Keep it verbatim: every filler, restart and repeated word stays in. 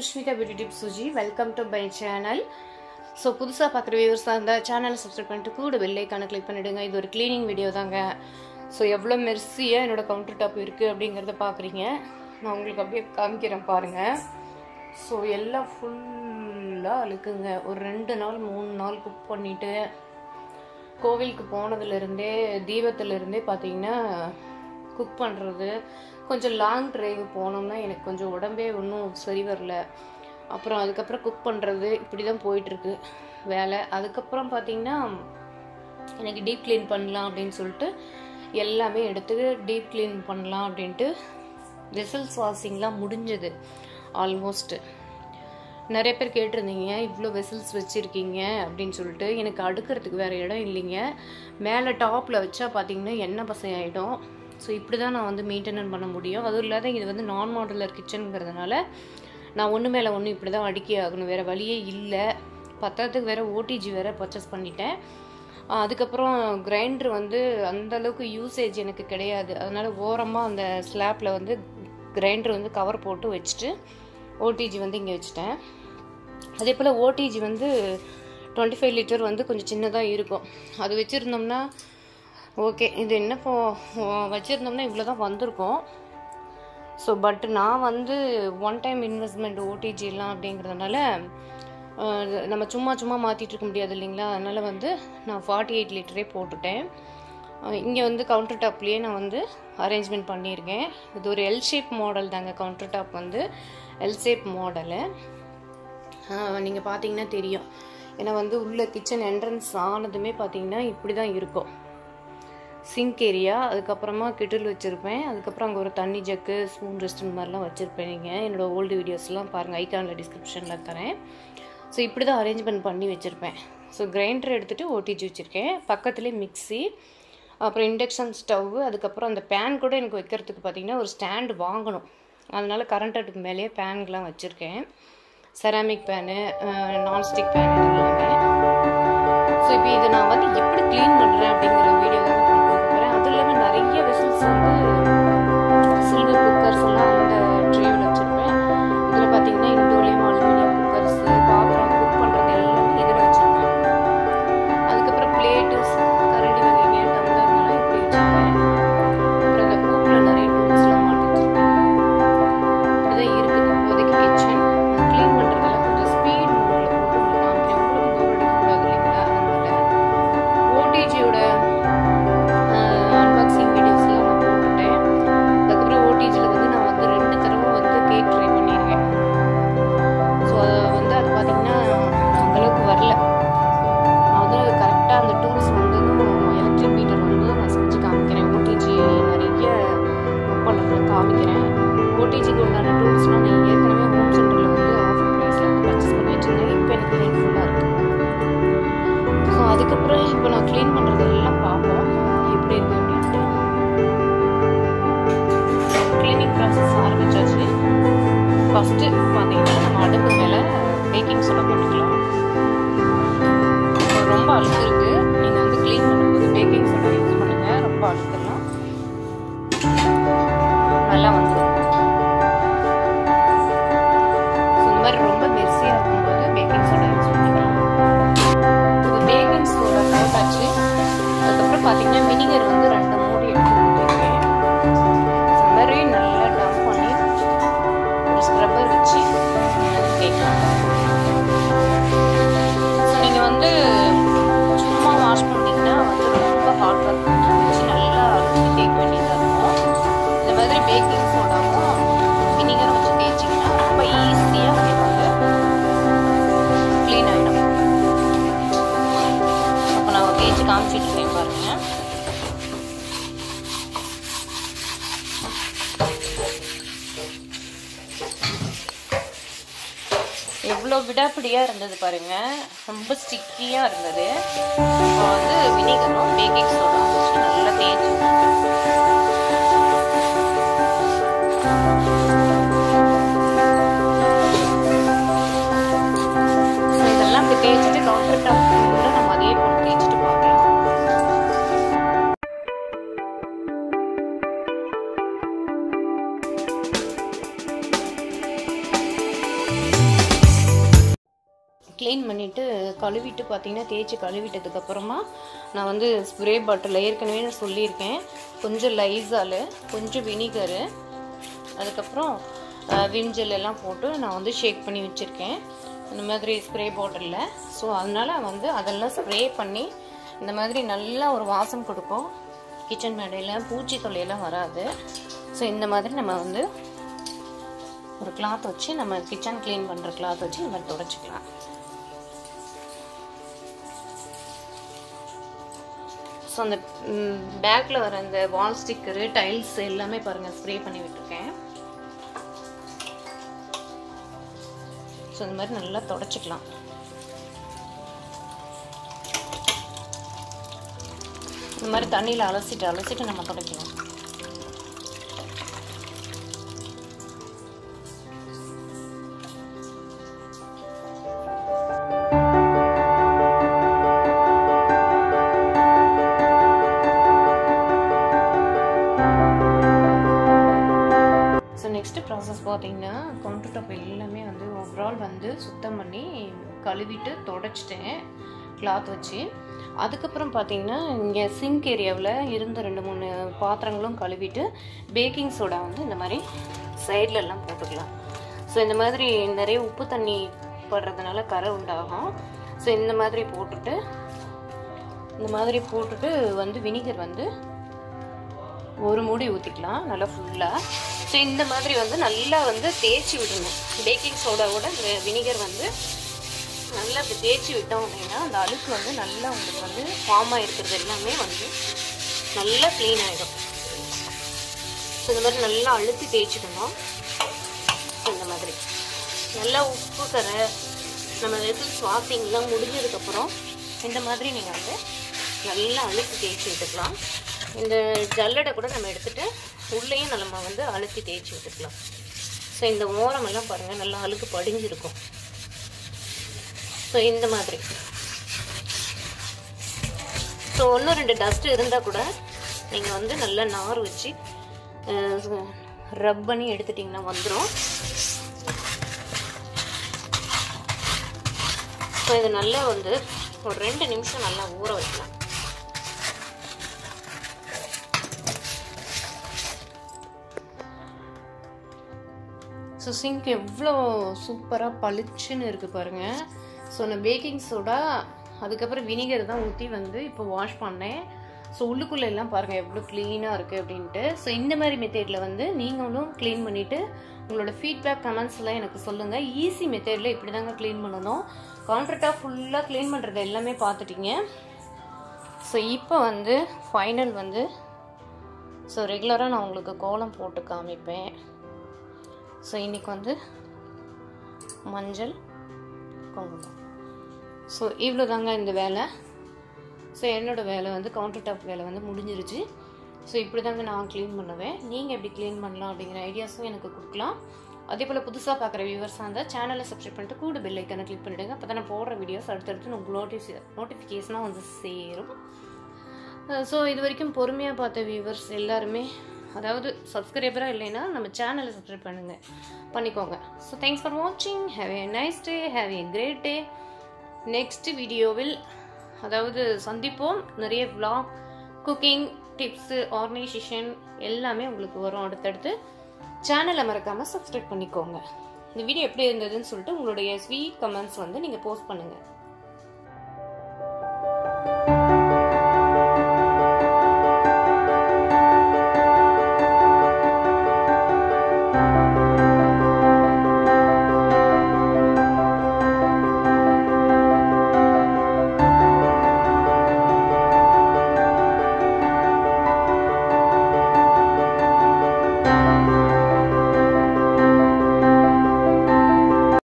Sushmita Beauty Tips Suji. Welcome to my channel. So, புதுசா பார்க்குற viewers அந்த சேனலை சப்ஸ்கிரைப் பண்ணிட்டு கூட பெல் ஐகானை கிளிக் பண்ணிடுங்க. இது ஒரு க்ளீனிங் வீடியோ தாங்க. ஸோ எவ்வளோ மெர்சியாக என்னோட கவுண்டர் டாப் இருக்குது அப்படிங்கிறத பார்க்குறீங்க. நான் உங்களுக்கு அப்படியே காமிக்கிறேன் பாருங்கள். ஸோ எல்லாம் ஃபுல்லாக அழுக்குங்க. ஒரு ரெண்டு நாள் மூணு நாள் குக் பண்ணிவிட்டு கோவிலுக்கு போனதுலேருந்தே தீபத்துலேருந்தே பார்த்தீங்கன்னா குக் பண்ணுறது கொஞ்சம் லாங் ட்ரைவ் போனோம்னா எனக்கு கொஞ்சம் உடம்பே ஒன்றும் சரி வரல. அப்புறம் அதுக்கப்புறம் குக் பண்ணுறது இப்படி தான் போயிட்டுருக்கு வேலை. அதுக்கப்புறம் பார்த்திங்கன்னா எனக்கு டீப் க்ளீன் பண்ணலாம் அப்படின்னு சொல்லிட்டு எல்லாமே எடுத்து டீப் க்ளீன் பண்ணலாம் அப்படின்ட்டு வெசல்ஸ் வாஷிங்லாம் முடிஞ்சது ஆல்மோஸ்ட்டு. நிறைய பேர் கேட்டிருந்தீங்க இவ்வளோ வெசல்ஸ் வச்சுருக்கீங்க அப்படின்னு சொல்லிட்டு. எனக்கு அடுக்கிறதுக்கு வேறு இடம் இல்லைங்க. மேலே டாப்பில் வச்சா பார்த்திங்கன்னா எண்ணெய் பசை ஆகிடும். ஸோ இப்படி தான் நான் வந்து மெயின்டெனன் பண்ண முடியும். அதுவும் இல்லாத இது வந்து நான் மாடுலர் கிச்சனுங்கிறதுனால நான் ஒன்று மேலே ஒன்று இப்படி தான் அடுக்கி ஆகணும், வேறு வழியே இல்லை. பத்தாயிரத்துக்கு வேறு ஓடிஜி வேறு பர்ச்சேஸ் பண்ணிட்டேன். அதுக்கப்புறம் கிரைண்டர் வந்து அந்தளவுக்கு யூசேஜ் எனக்கு கிடையாது. அதனால் ஓரமாக அந்த ஸ்லாப்பில் வந்து கிரைண்டர் வந்து கவர் போட்டு வச்சுட்டு ஓடிஜி வந்து இங்கே வச்சுட்டேன். அதே போல் ஓடிஜி வந்து டுவெண்ட்டி ஃபைவ் லிட்டர் வந்து கொஞ்சம் சின்னதாக இருக்கும். அது வச்சுருந்தோம்னா ஓகே, இது என்ன இப்போ வச்சுருந்தோம்னா இவ்வளோ தான் வந்திருக்கும். ஸோ பட் நான் வந்து ஒன் டைம் இன்வெஸ்ட்மெண்ட் ஓடிஜிலாம் அப்படிங்கிறதுனால நம்ம சும்மா சும்மா மாற்றிட்டு இருக்க முடியாது இல்லைங்களா. அதனால் வந்து நான் ஃபார்ட்டி எயிட் லிட்டரே போட்டுட்டேன். இங்கே வந்து கவுண்டர் டாப்லேயே நான் வந்து அரேஞ்ச்மெண்ட் பண்ணியிருக்கேன். இது ஒரு எல் ஷேப் மாடல் தாங்க. கவுண்டர் டாப் வந்து எல் ஷேப் மாடலு. நீங்கள் பார்த்தீங்கன்னா தெரியும். ஏன்னா வந்து உள்ள கிச்சன் என்ட்ரன்ஸ் ஆனதுமே பார்த்தீங்கன்னா இப்படி தான் இருக்கும் சிங்க் ஏரியா. அதுக்கப்புறமா கிட்டில் வச்சுருப்பேன். அதுக்கப்புறம் அங்கே ஒரு தண்ணி ஜக்கு, ஸ்பூன் ரெஸ்ட் இந்த மாதிரிலாம் வச்சுருப்பேன். நீங்கள் என்னோடய ஓல்டு வீடியோஸ்லாம் பாருங்கள், ஐக்கானில் டிஸ்கிரிப்ஷனில் தரேன். ஸோ இப்படி தான் அரேஞ்ச்மெண்ட் பண்ணி வச்சுருப்பேன். ஸோ கிரைண்டர் எடுத்துகிட்டு ஓடிஜி வச்சுருக்கேன். பக்கத்துலேயே மிக்ஸி, அப்புறம் இண்டக்ஷன் ஸ்டவ்வு. அதுக்கப்புறம் அந்த பேன் கூட எனக்கு வைக்கிறதுக்கு பார்த்திங்கன்னா ஒரு ஸ்டாண்டு வாங்கணும். அதனால் கரண்ட் அடுப்பு மேலேயே பேன்கெலாம் வச்சுருக்கேன். செராமிக் பேனு, நான்ஸ்டிக் பேன் எல்லாமே. ஸோ இப்போ இதை நான் வந்து எப்படி க்ளீன் பண்ணுறேன் அப்படிங்கிற வீடியோ தான் நான் கொடுக்க போகிறேன். அது இல்லாமல் நிறைய வெசல்ஸ் வந்து சில்வர் குக்கர்ஸ் எல்லாம் அந்த ட்ரேவில் வச்சுருப்பேன். இதில் பார்த்தீங்கன்னா இண்டோலியம் அலுமினியம் குக்கர்ஸு, பாத்திரம் குக் பண்ணுறது எல்லாமே இதில் வச்சுருப்பேன். அதுக்கப்புறம் பிளேட்டு, கரண்டி வகைங்க, டம்ளர்லாம் இப்படி வச்சுருப்பேன். அப்புறம் அந்த கூப்பில் நிறைய டூல்ஸ்லாம் மாட்டி வச்சுருப்பேன். இப்படிதான் இருக்குது இப்போதைக்கு கிச்சன். க்ளீன் பண்ணுறதெல்லாம் கொஞ்சம் ஸ்பீட் மோடில் போட்டு உங்களுக்கு காமிக்கிறேன். உங்களுக்கு போர் அடிக்கக்கூடாது இல்லைங்களா. அதனால ஓடிஜியோட அன்பாக்சிங் வீடியோஸ்லாம் நான் போட்டுட்டேன். அதுக்கப்புறம் ஓடிஜியில் வந்து நான் வந்து ரெண்டு தடவை வந்து கேக் ட்ரை பண்ணியிருக்கேன். ஸோ வந்து அது பார்த்திங்கன்னா அந்தளவுக்கு வரல. நான் வந்து கரெக்டாக அந்த டூல்ஸ் வந்து எலக்ட்ரிக் மீட்டர் வந்து நான் செஞ்சு காமிக்கிறேன். ஓடிஜி நிறைய புக் பண்ணுறதுல காமிக்கிறேன். ஓடிஜிக்கு உண்டான டூல்ஸ்லாம் நான் ஏற்கனவே ஹோம் சென்டரில் வந்து ஆஃபர் ப்ரைஸில் வந்து பர்ச்சேஸ் பண்ணி வச்சுருந்தேன். இப்போ எனக்கு ஹெல்ப்ஃபுல்லாக இருக்குது. ஸோ அதுக்கப்புறம் இப்போ நான் க்ளீன் பண்ணுறது எல்லாம் பார்ப்போம் எப்படி இருக்குது அப்படின்ட்டு. க்ளீனிங் ப்ராசஸ் ஆரம்பிச்சாச்சு. ஃபஸ்ட்டு பார்த்தீங்கன்னா நம்ம அடுப்பு மேலே பேக்கிங் சோடா போட்டுக்கலாம். ரொம்ப அழுக்கு இருக்குது. நீங்கள் வந்து க்ளீன் பண்ணும்போது பேக்கிங் சோடா யூஸ் பண்ணுங்கள். ரொம்ப அழுக்கெல்லாம் நல்லா வந்துடும். ஸோ இந்த மாதிரி ரொம்ப மெர்சியாக இருக்கும்போது பேக்கிங் சோடா யூஸ் பண்ணிக்கலாம். இப்போ பேக்கிங் சோடா போட்டாச்சு. அதுக்கப்புறம் பார்த்தீங்கன்னா வினிகர் வந்து ரெண்டு மூடி எடுத்து ஊற்றிருக்கேன். ஸோ இந்த மாதிரி நல்லா டம்ப் பண்ணி ஒரு ஸ்க்ரப்பர் வச்சு தேய்க்கலாம். ஸோ நீங்கள் வந்து சும்மா வாஷ் பண்ணிங்கன்னா வந்து ரொம்ப ஹாட் ஒர்க் வச்சு நல்லா அழுத்தி தேய்க்க வேண்டியதாக இருக்கும். இந்த மாதிரி பேக்கிங் சோடாவும் வினிகரும் வச்சு தேய்ச்சிங்கன்னா ரொம்ப ஈஸியாக உங்களுக்கு வந்து க்ளீன் ஆகிடும். அப்போ நான் தேய்ச்சி காமிச்சிட்டு இருக்கேன் பாருங்கள். எவ்வளோ விடாப்பிடியாக இருந்தது பாருங்கள். ரொம்ப ஸ்டிக்கியாக இருந்தது. இப்போ வந்து வினிகரும் பேக்கிங் சோடாவும் வச்சு நல்லா தேய்ச்சி இதெல்லாம் அப்படி தேய்ச்சிட்டு கவுண்டர் டாப் கூட நம்ம அதே போட்டு தேய்ச்சிட்டு பார்க்கலாம். க்ளீன் பண்ணிவிட்டு கழுவிட்டு பார்த்தீங்கன்னா தேய்ச்சி கழுவிட்டதுக்கப்புறமா நான் வந்து ஸ்ப்ரே பாட்டில் ஏற்கனவே நான் சொல்லியிருக்கேன், கொஞ்சம் லைசால், கொஞ்சம் வினிகரு, அதுக்கப்புறம் விம் ஜெல் எல்லாம் போட்டு நான் வந்து ஷேக் பண்ணி வச்சுருக்கேன் இந்த மாதிரி ஸ்ப்ரே பாட்டிலில். ஸோ அதனால் வந்து அதெல்லாம் ஸ்ப்ரே பண்ணி இந்த மாதிரி நல்லா ஒரு வாசம் கொடுக்கும். கிச்சன் மேடையில் பூச்சி தொல்லையெல்லாம் வராது. ஸோ இந்த மாதிரி நம்ம வந்து ஒரு கிளாத் வச்சு நம்ம கிச்சன் க்ளீன் பண்ணுற கிளாத் வச்சு இந்த மாதிரி துடைச்சிக்கலாம். ஸோ அந்த பேக்கில் வர அந்த வால் ஸ்டிக்கரு, டைல்ஸ் எல்லாமே பாருங்கள் ஸ்ப்ரே பண்ணி விட்டுருக்கேன். ஸோ இந்த மாதிரி நல்லா துடைச்சிக்கலாம். இந்த மாதிரி தண்ணியில் அலசிட்டு அலசிட்டு நம்ம துடைக்கலாம். நெக்ஸ்ட் ப்ராசஸ் பார்த்தீங்கன்னா கவுண்டர் டாப் எல்லாமே வந்து ஓவரால் வந்து சுத்தம் பண்ணி கழுவிட்டு தொடச்சிட்டேன் கிளாத் வச்சு. அதுக்கப்புறம் பார்த்தீங்கன்னா இங்கே சிங்க் ஏரியாவில் இருந்த ரெண்டு மூணு பாத்திரங்களும் கழுவிட்டு பேக்கிங் சோடா வந்து இந்த மாதிரி சைட்லெல்லாம் போட்டுக்கலாம். ஸோ இந்த மாதிரி நிறைய உப்பு தண்ணி படுறதுனால கரை உண்டாகும். ஸோ இந்த மாதிரி போட்டுட்டு இந்த மாதிரி போட்டுட்டு வந்து வினிகர் வந்து ஒரு மூடி ஊற்றிக்கலாம் நல்லா ஃபுல்லாக. ஸோ இந்த மாதிரி வந்து நல்லா வந்து தேய்ச்சி விடணும். பேக்கிங் சோடாவோட இந்த வினிகர் வந்து நல்லா இப்படி தேய்ச்சி விட்டோம் அப்படின்னா அந்த அழுக்கு வந்து நல்லா உங்களுக்கு வந்து ஃபார்ம் ஆகிருக்கிறது எல்லாமே வந்து நல்லா க்ளீன் ஆகிடும். ஸோ இந்த மாதிரி நல்லா அழுத்தி தேய்ச்சிக்கணும். இந்த மாதிரி நல்லா உப்பு கரை நம்ம வெறும் ஸ்வாப்பிங்லாம் முடிஞ்சதுக்கப்புறம் இந்த மாதிரி நீங்கள் வந்து நல்லா அழுத்தி தேய்ச்சி விட்டுக்கலாம். இந்த ஜல்லடை கூட நம்ம எடுத்துகிட்டு உள்ளேயும் நம்ம வந்து அழுத்தி தேய்ச்சி விட்டுக்கலாம். ஸோ இந்த ஓரமெல்லாம் பாருங்கள் நல்லா அழுக்கு படிஞ்சிருக்கும். ஸோ இந்த மாதிரி ஸோ ஒன்று ரெண்டு டஸ்ட்டு இருந்தால் கூட நீங்கள் வந்து நல்லா நார் வச்சு ரப் பண்ணி எடுத்துட்டிங்கன்னா வந்துடும். ஸோ இது நல்லா வந்து ஒரு ரெண்டு நிமிஷம் நல்லா ஊற வைக்கலாம். ஸோ சிங்க் எவ்வளோ சூப்பராக பளிச்சுன்னு இருக்குது பாருங்கள். ஸோ நான் பேக்கிங் சோடா அதுக்கப்புறம் வினிகர் தான் ஊற்றி வந்து இப்போ வாஷ் பண்ணேன். ஸோ உள்ளுக்குள்ளே எல்லாம் பாருங்கள் எவ்வளோ க்ளீனாக இருக்குது அப்படின்ட்டு. ஸோ இந்த மாதிரி மெத்தேடில் வந்து நீங்களும் க்ளீன் பண்ணிவிட்டு உங்களோட ஃபீட்பேக் கமெண்ட்ஸ்லாம் எனக்கு சொல்லுங்கள். ஈஸி மெத்தேடில் இப்படி தாங்க க்ளீன் பண்ணணும். கவுண்டர் டாப் ஃபுல்லாக க்ளீன் பண்ணுறது எல்லாமே பார்த்துட்டிங்க. ஸோ இப்போ வந்து ஃபைனல் வந்து ஸோ ரெகுலராக நான் உங்களுக்கு கோலம் போட்டு காமிப்பேன். ஸோ இன்றைக்கி வந்து மஞ்சள் குங்குமம். ஸோ இவ்வளோ தாங்க இந்த வேலை. ஸோ என்னோடய வேலை வந்து கவுண்டர் டாப் வேலை வந்து முடிஞ்சிருச்சு. ஸோ இப்படி தாங்க நான் க்ளீன் பண்ணுவேன். நீங்கள் எப்படி க்ளீன் பண்ணலாம் அப்படிங்கிற ஐடியாஸும் எனக்கு கொடுக்கலாம். அதே போல் புதுசாக பார்க்குற வியூவர்ஸாக இருந்தால் சேனலை சப்ஸ்கிரைப் பண்ணிட்டு கூட பெல் ஐக்கானை கிளிக் பண்ணிவிடுங்க. அப்போ தான் நான் போடுற வீடியோஸ் அடுத்தடுத்து உங்களுக்கு நோட்டிஃபி நோட்டிஃபிகேஷனாக வந்து சேரும். ஸோ இது வரைக்கும் பொறுமையாக பார்த்த வியூவர்ஸ் எல்லாருமே, அதாவது சப்ஸ்கிரைபராக இல்லைன்னா நம்ம சேனலை சப்ஸ்கிரைப் பண்ணுங்கள் பண்ணிக்கோங்க. ஸோ தேங்க்ஸ் ஃபார் வாட்சிங். Have a nice day, have a great day. Next வீடியோவில் அதாவது சந்திப்போம். நிறைய vlog, குக்கிங் டிப்ஸு, ஆர்கனைசேஷன் எல்லாமே உங்களுக்கு வரும் அடுத்தடுத்து. சேனலை மறக்காமல் சப்ஸ்கிரைப் பண்ணிக்கோங்க. இந்த வீடியோ எப்படி இருந்ததுன்னு சொல்லிட்டு உங்களுடைய ஸ்வீட் கமெண்ட்ஸ் வந்து நீங்கள் போஸ்ட் பண்ணுங்கள்.